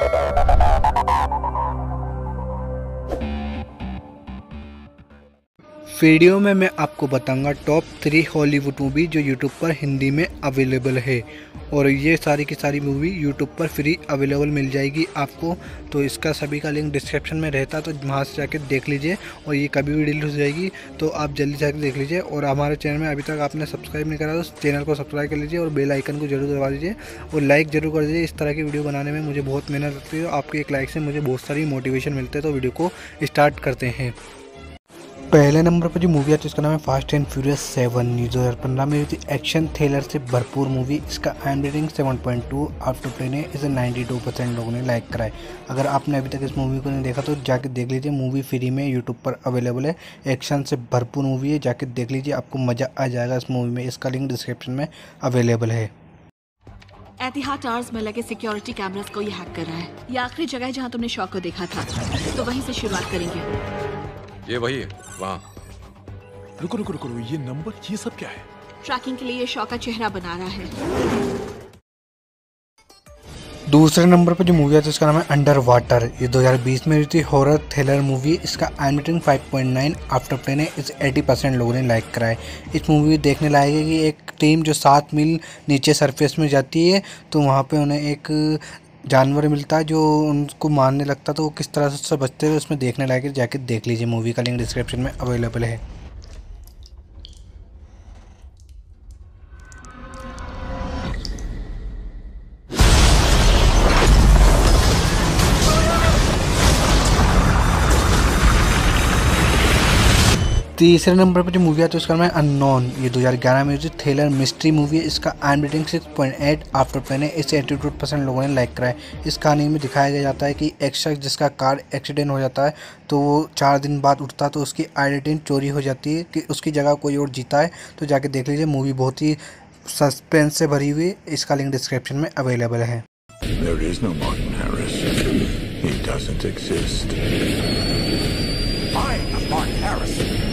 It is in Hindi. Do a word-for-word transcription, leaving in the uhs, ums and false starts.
वीडियो में मैं आपको बताऊंगा टॉप थ्री हॉलीवुड मूवी जो यूट्यूब पर हिंदी में अवेलेबल है, और ये सारी की सारी मूवी यूट्यूब पर फ्री अवेलेबल मिल जाएगी आपको। तो इसका सभी का लिंक डिस्क्रिप्शन में रहता है, तो वहाँ से जाके देख लीजिए। और ये कभी भी डिलीट हो जाएगी, तो आप जल्दी जाकर देख लीजिए। और हमारे चैनल में अभी तक आपने सब्सक्राइब नहीं करा तो चैनल को सब्सक्राइब कर लीजिए और बेल आइकन को जरूर दबा दीजिए और लाइक जरूर कर दीजिए। इस तरह की वीडियो बनाने में मुझे बहुत मेहनत लगती है, आपके एक लाइक से मुझे बहुत सारी मोटिवेशन मिलते हैं। तो वीडियो को स्टार्ट करते हैं। पहले नंबर पर जो मूवी आती है उसका नाम है फास्ट एंड फ्यूरियस सेवन। दो हज़ार पंद्रह में हुई थी। एक्शन थ्रिलर से भरपूर मूवी। इसका I rating seven point two out of ten है। इसे बानवे परसेंट लोगों ने लाइक करा है। अगर आपने अभी तक इस मूवी को नहीं देखा तो जाके देख लीजिए। मूवी फ्री में यूट्यूब पर अवेलेबल है। एक्शन से भरपूर मूवी है, जाके देख लीजिए, आपको मज़ा आ जाएगा इस मूवी में। इसका लिंक डिस्क्रिप्शन में अवेलेबल है। एतिहाद टावर्स में लगे सिक्योरिटी कैमरास को ये हैक कर रहा है। ये आखिरी जगह है जहाँ तुमने शॉ को देखा था, तो वहीं से शुरुआत करेंगे। ये वही है, वहाँ। रुको रुको रुको, ये नंबर, ये सब क्या है? ट्रैकिंग के लिए ये शॉ का चेहरा बना रहा है। दूसरे नंबर पर जो मूवी है उसका नाम है अंडर वाटर। ये दो हज़ार बीस में हुई थी हॉरर थ्रिलर मूवी। इसका I rating five point nine out of ten है। इसे अस्सी परसेंट लोगों ने लाइक करा है। इस मूवी देखने लायक है कि एक टीम जो सात मील नीचे सरफेस में जाती है, तो वहाँ पे उन्हें एक जानवर मिलता है जो उनको मारने लगता है, तो वो किस तरह से उससे बचते हैं उसमें देखने लायक है। जाके देख लीजिए, मूवी का लिंक डिस्क्रिप्शन में अवेलेबल है। तीसरे नंबर पर जो मूवी आती है उसका नाम है अननोन। ये दो हज़ार ग्यारह में थ्रिलर मिस्ट्री मूवी है। इसका I rating six point eight out of ten है। इसे एटी टू परसेंट लोगों ने लाइक करा है। इस कहानी में दिखाया जाता है कि एक शख्स जिसका कार एक्सीडेंट हो जाता है, तो वो चार दिन बाद उठता है तो उसकी आइडेंटिटी चोरी हो जाती है कि उसकी जगह कोई और जीता है। तो जाके देख लीजिए, मूवी बहुत ही सस्पेंस से भरी हुई। इसका लिंक डिस्क्रिप्शन में अवेलेबल है। There is no Martin Harris. He doesn't exist. I am Martin Harris.